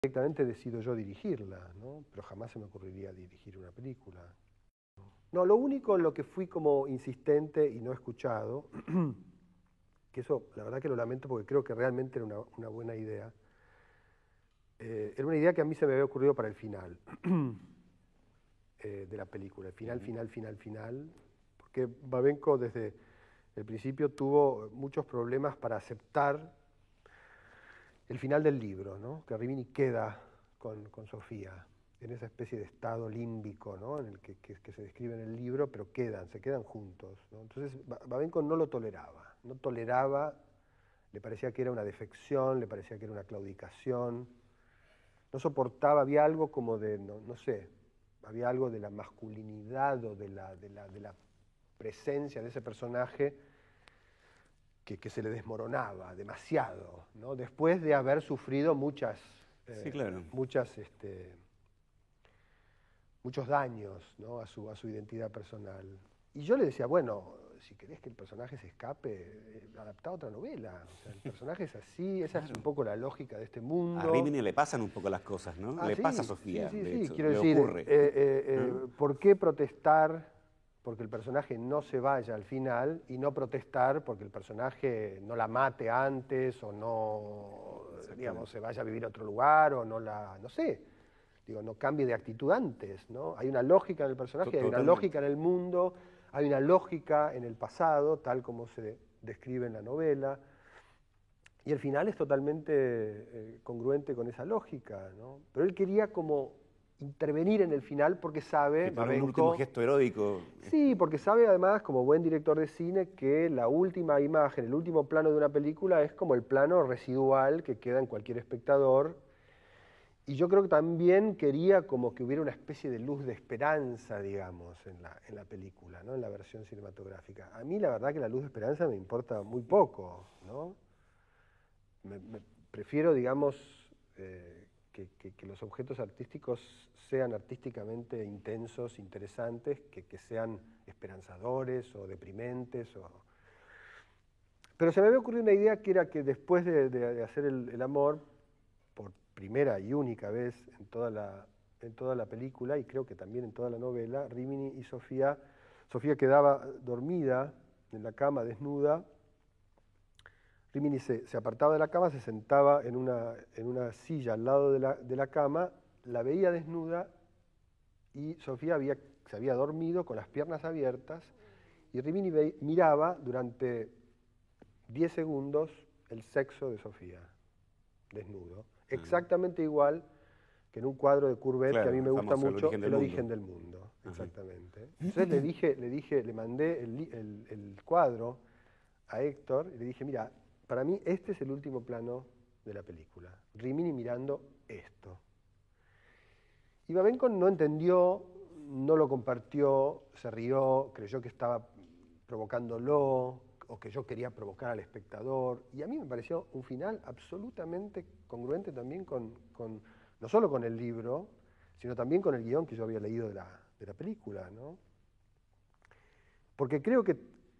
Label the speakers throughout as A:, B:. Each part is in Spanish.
A: directamente decido yo dirigirla, ¿no? Pero jamás se me ocurriría dirigir una película. No, lo único en lo que fui como insistente y no escuchado, que eso la verdad que lo lamento porque creo que realmente era una buena idea, era una idea que a mí se me había ocurrido para el final de la película, el final, porque Babenco desde el principio tuvo muchos problemas para aceptar el final del libro, ¿no? Que Rimini queda con Sofía en esa especie de estado límbico, ¿no? En el que se describe en el libro, pero se quedan juntos, ¿no? Entonces Babenco no lo toleraba, le parecía que era una defección, le parecía que era una claudicación, no soportaba, había algo como de, no sé, había algo de la masculinidad o de la presencia de ese personaje que se le desmoronaba demasiado, ¿no? Después de haber sufrido muchos daños, ¿no? a su identidad personal. Y yo le decía, bueno, si querés que el personaje se escape, adaptá a otra novela. O sea, el personaje es así, esa es un poco la lógica de este mundo.
B: A Rimini le pasan un poco las cosas, ¿no? Le
A: Sí,
B: pasa a Sofía, de hecho,
A: quiero
B: le
A: decir,
B: ocurre.
A: ¿por qué protestar porque el personaje no se vaya al final y no protestar porque el personaje no la mate antes o no, digamos, se vaya a vivir a otro lugar o no sé, digo, no cambie de actitud antes, ¿no? Hay una lógica en el personaje, hay una lógica en el mundo, hay una lógica en el pasado, tal como se describe en la novela, y el final es totalmente congruente con esa lógica, ¿no? Pero él quería como intervenir en el final porque sabe,
B: Para un último gesto heroico.
A: Sí, porque sabe además, como buen director de cine, que la última imagen, el último plano de una película es como el plano residual que queda en cualquier espectador. Y yo creo que también quería como que hubiera una especie de luz de esperanza, digamos, en la película, ¿no? En la versión cinematográfica. A mí la verdad que la luz de esperanza me importa muy poco, ¿no? Prefiero, digamos, que los objetos artísticos sean artísticamente intensos, interesantes, que sean esperanzadores o deprimentes. Pero se me había ocurrido una idea que era que después de hacer el amor, por primera y única vez en toda la película, y creo que también en toda la novela, Rimini y Sofía quedaba dormida en la cama, desnuda. Rimini se apartaba de la cama, se sentaba en una silla al lado de la cama, la veía desnuda y Sofía se había dormido con las piernas abiertas y Rimini miraba durante 10 segundos el sexo de Sofía, desnudo. Exactamente igual que en un cuadro de Courbet que a mí me gusta mucho, El origen del mundo. Exactamente. Entonces le mandé el cuadro a Héctor y le dije, mira, para mí este es el último plano de la película. Rimini mirando esto. Y Babenco no entendió, no lo compartió, se rió, creyó que estaba provocándolo o que yo quería provocar al espectador. Y a mí me pareció un final absolutamente congruente también no solo con el libro, sino también con el guión que yo había leído de la película, ¿no? Porque creo que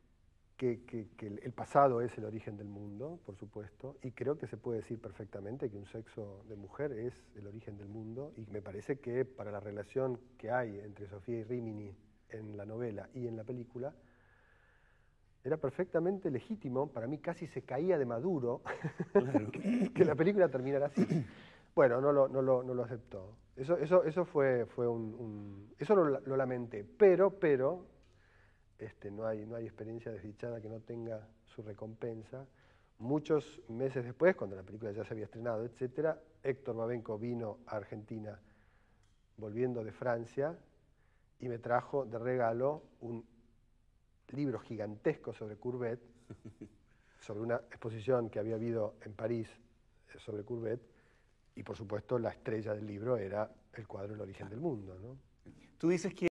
A: el pasado es el origen del mundo, por supuesto, y creo que se puede decir perfectamente que un sexo de mujer es el origen del mundo, y me parece que para la relación que hay entre Sofía y Rimini en la novela y en la película, era perfectamente legítimo, para mí casi se caía de maduro que la película terminara así. Bueno, no lo aceptó. Eso fue eso lo lamenté, pero no hay experiencia desdichada que no tenga su recompensa. Muchos meses después, cuando la película ya se había estrenado, etc., Héctor Babenco vino a Argentina volviendo de Francia y me trajo de regalo un libro gigantesco sobre Courbet, sobre una exposición que había habido en París sobre Courbet, y por supuesto la estrella del libro era el cuadro El origen del mundo, ¿no?
B: Tú dices que